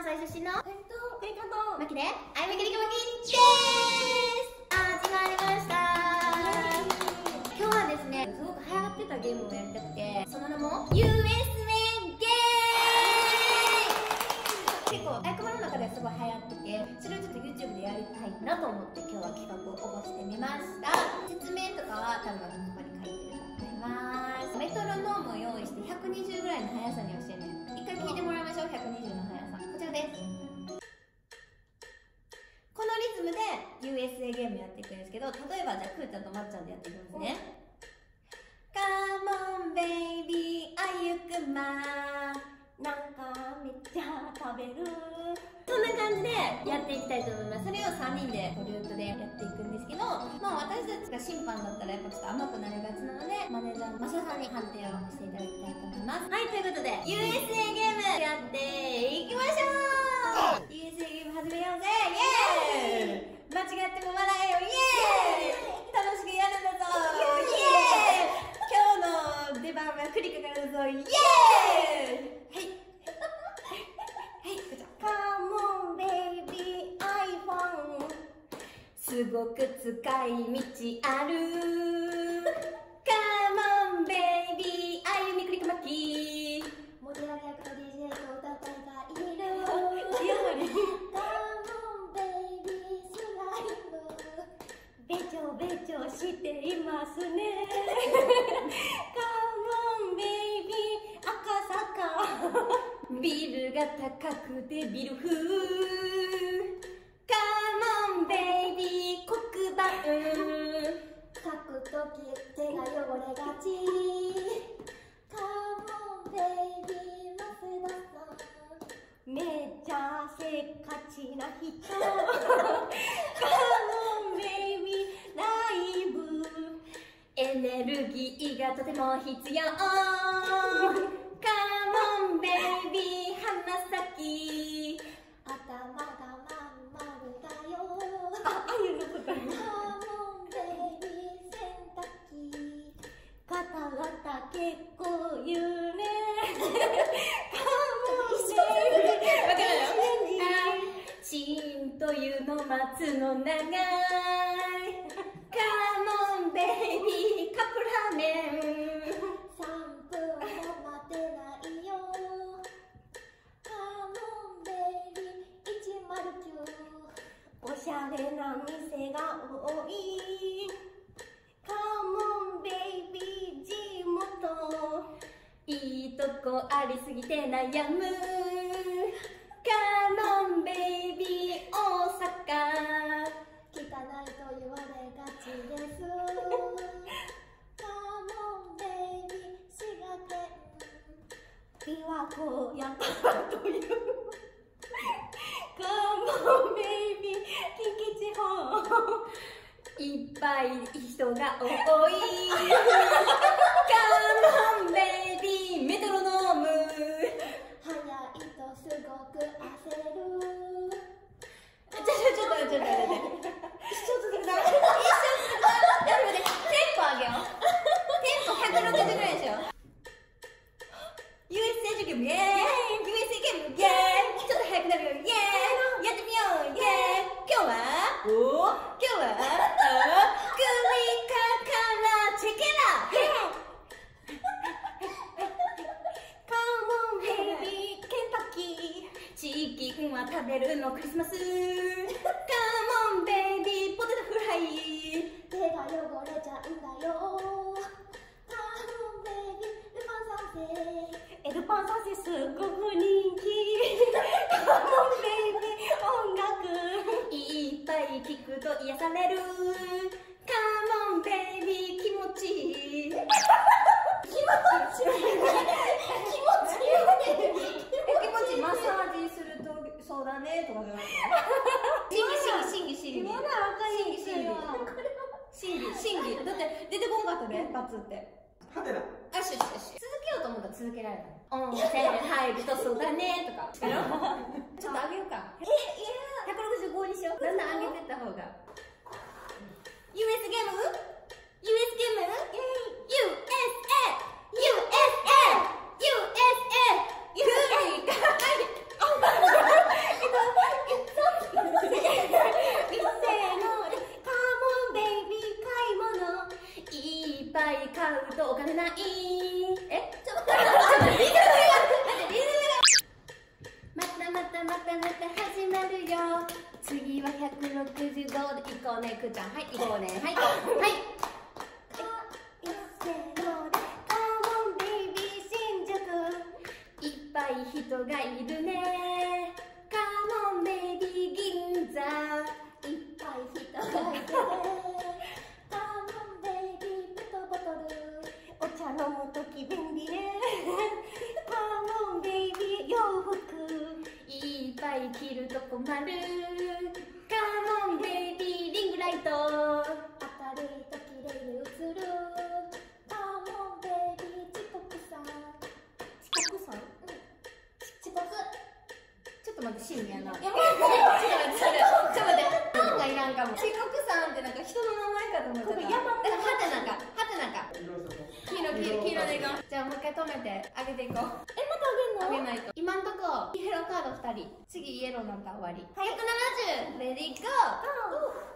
西出身のクリカとマキであいめきりきまきです。始まりました。今日はですね、すごく流行ってたゲームをやりたくて、その名も US メンゲー。結構あやくまの中ではすごい流行ってて、それをちょっと YouTube でやりたいなと思って今日は企画を応募してみました。説明とかは多分ここに書いてると思います。メトロノームを用意して120ぐらいの速さに教えね。一回聞いてもらいましょう。120の速さこちらです。このリズムで USA ゲームやっていくんですけど、例えばじゃあくーちゃんとまっちゃんでやっていきますね。Come on baby あゆくまなんかめっちゃ食べる。 そんな感じでやっていきたいと思います。それを3人でルートでやっていくんですけど、私たちが審判だったらやっぱちょっと甘くなりがちなので、マネージャーのマサさんに判定をしていただきたいと思います。はい、ということで USA ゲームやっていきましょう。 USA ゲーム始めようぜ。イエーイ。間違っても笑えよ。イエーイ。楽しくやるんだぞ。イエーイ。今日の出番はクリカからだぞ。イエーイ。はい、 Come on baby iPhone すごく使い道ある。Come on baby あゆみくりかまき。 盛り上げ役の DJ と歌ったりがいる。Come on baby スライムべちょべちょしていますね。Come on baby 赤坂ビルが高くてビル風。Come on baby 黒板書くとき手が汚れがち。Come on baby マセダさんめっちゃせっかちな人。Come on baby ライブエネルギーがとても必要。Come on baby 鼻先頭がまん丸だよ。 あゆのこと。 Come on baby 洗濯機ガタガタ結構言うね。Come on baby わかるよ。チーンというの待つの長い。Come on baby カップラーメン 3分も待てないよ。Come on baby 109おしゃれな店が多い。Come on baby 地元いいとこありすぎて悩む。Come on baby 大阪汚いと言われがちです。Come on baby 滋賀県琵琶湖やという。Come on baby 近畿地方いっぱい人が多い。Come on baby メトロノーム早いとすごく焦る。 ちょっと待って。一生続けた。テンポ上げよう。テンポ160ぐらいでしょ。USA ゲームイエーイ。USA ゲームイエーイ。ちょっと速くなるよ。イエーイ。やってみよう。イエーイ。今日はクリカからチェケラ。 Come on baby ケンタッキーチキンは食べるのクリスマス。Come on baby ポテトフライ。 手が汚れちゃうんだよ。Come on baby ルパン三世ルパン三世すごく人気。Come on baby 音楽いっぱい聞くと癒される。Come on baby 気持ちいい。 気持ちいいマッサージするとそうだねとかじゃない。審議まだわかりにくいわ。 審議だって出てこんかったねバツって。 はてな。 よし続けようと思ったら続けられる。温泉入るとそうだねとか。ちょっと上げようか。165にしよう。だんだん上げてった方が。US ゲーム USA い買うとお金ない。え、ちょっと待って、リズムがまた始まるよ。次は165で行こうね、くーちゃん。はい、行こうね。はい、はい。いっぱい人がいるね。カモンベイビー銀座。 いっぱい人がいるね。カモンベイビーペットボトル。お茶飲むとき便利ね。カモンベイビー洋服。 いっぱい着ると困る。カモンベイビーリングライト。 明るいときれいに映る。カモンベイビー遅刻さん。遅刻さん？遅刻。 ちょっと待って、シーンやな。ちょっと待って、パンがいらんかも。遅刻さんってなんか人の名前かと思ってた。はてなか。黄色でいこう。じゃあもう一回止めて、上げていこう。 またあげんの？ 上げないと。今んとこ、イエローカード2人。次イエローになったら終わり。170、レディーゴー。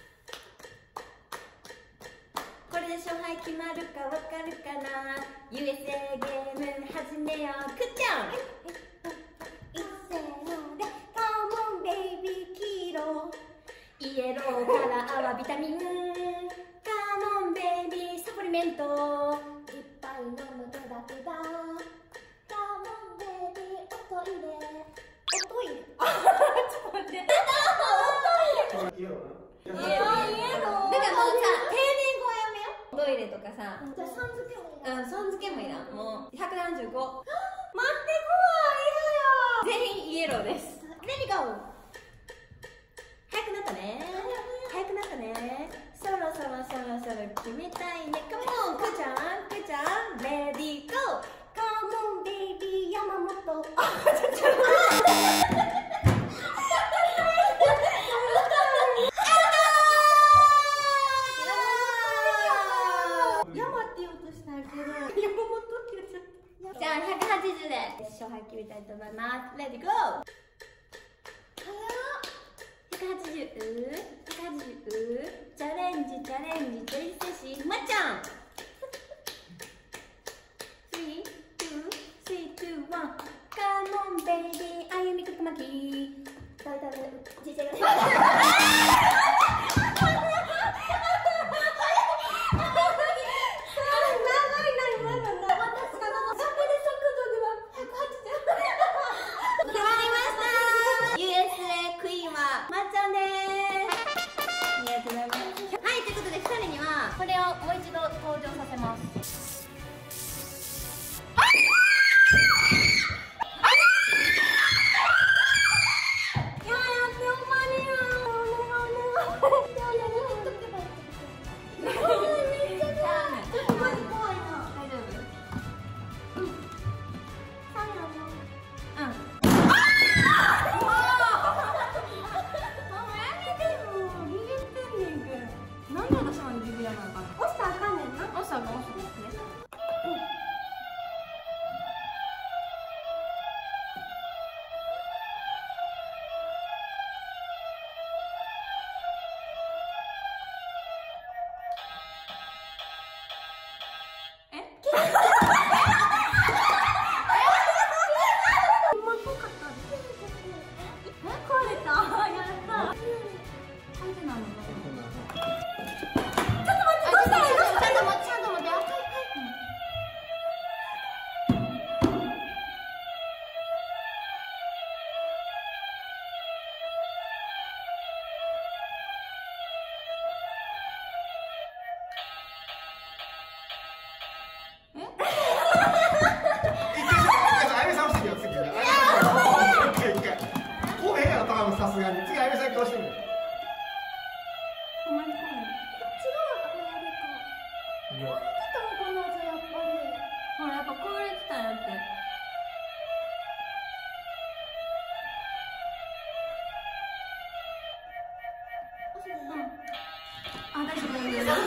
これで勝敗決まるかわかるかな。 USA ゲーム始めよう。くっちゃん。 せーのでカモンベイビー黄色。 イエローから泡ビタミン。カモンベイビーサプリメント。 いっぱい飲むグダグダ。カモンベイビーおトイレ。おトイレ。ちょっと待って。 イエローな。 だからもうさ、定年後やめよ。トイレとかさ。 じゃあさん付けもいいな。 さん付けもいいな。もう175。待って、怖い。全員イエローです。レディゴー。早くなったね。そろそろ決めたいね。カモン、くーちゃん、レディゴー。 カモンベイビー山本。山って言おうとしたけど、山本って言っちゃった。 じゃあ180で勝敗決めたいと思います。レディゴー。180、チャレンジ、チョイスしまっちゃん。3、2、1、カモンベイビー、あゆみくくまき。 だいたい人生がこれをもう一度登場させます。 さすがに次あゆみさん顔してみる。 ほんまにこうなの。こっち側があれか。これだったのかな、じゃあやっぱり。 ほらやっぱこぼれてたんやって。あ、大丈夫大丈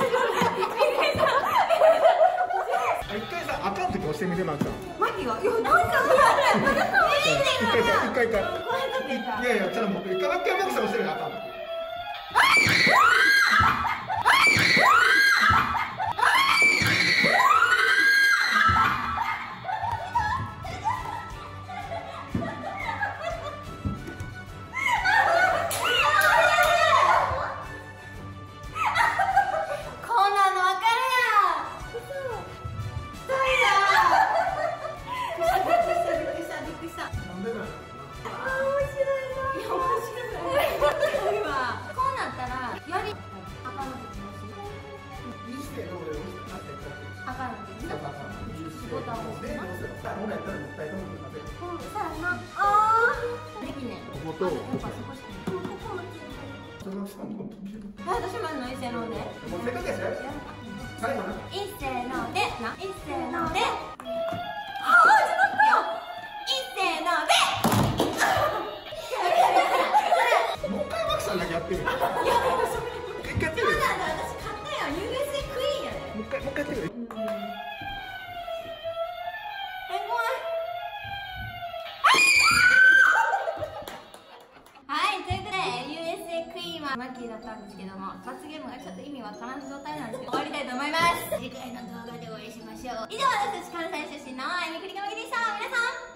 夫。 一回さ、あかん時押してみて、まきさん。 マキが、いや、なんか一回。いやいや、ちょっともう一回マキさん押してみるあかんの。 ボタンを押してな。 さあ、ほなやったらもったいと思ってます。 さあな。ああ。 できねん。 ここと、 やっぱそこしか。ここも。 佐々木さんも見せる。 私もの一斉ので。 もうせっかくやし、最後な。 一斉のでな。一斉ので。 ああ、始まった。 一斉ので。 もう一回マキさんだけやってる。一回やってる。 そうなんだ、私買ったよ。USA クイーンやね。 もう一回やってる。 はい、ということで USA クイーンはマッキーだったんですけども、罰ゲームがちょっと意味わからん状態なんですけど、終わりたいと思います。次回の動画でお会いしましょう。以上、私たち関西出身のエミクリカマキでした。皆さん